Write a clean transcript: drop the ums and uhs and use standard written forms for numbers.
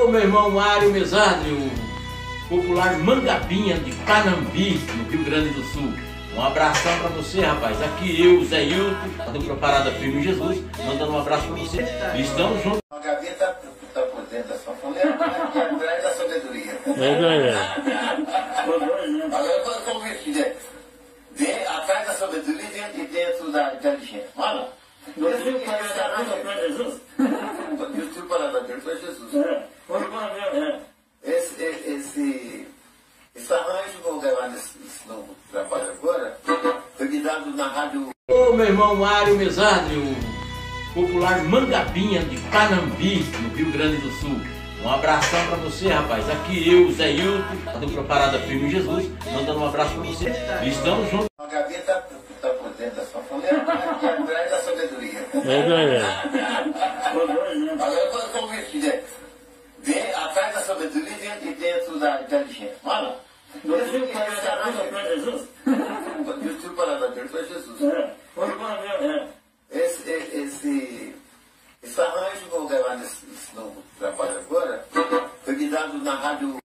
Ô meu irmão Mário Mesadri, o popular Mangabinha de Panambi, no Rio Grande do Sul. Um abração pra você, rapaz. Aqui eu, Zé Hilton, do Preparada Firme Jesus, mandando um abraço pra você. E estamos juntos. A gaveta tá por dentro da sanfoneira, aqui atrás da sabedoria. Agora como vê, atrás da sabedoria e dentro da inteligência. Olha. Jesus para Jesus. YouTube para Jesus. Esse arranjo que eu vou gravar nesse novo trabalho agora foi me dado na rádio. Ô meu irmão Mário Mesadri, o popular Mangabinha de Panambi, no Rio Grande do Sul. Um abração pra você, rapaz. Aqui eu, Zé Hilton, do Preparada Firme Jesus, mandando um abraço pra você. E estamos juntos. A gaveta tá por dentro da sanfoneira, aqui atrás da sabedoria. Agora como vê, atrás da sabedoria e dentro da inteligência. Olha. YouTube para Jesus. Esse arranjo que eu vou gravar nesse novo trabalho agora foi me dado na rádio.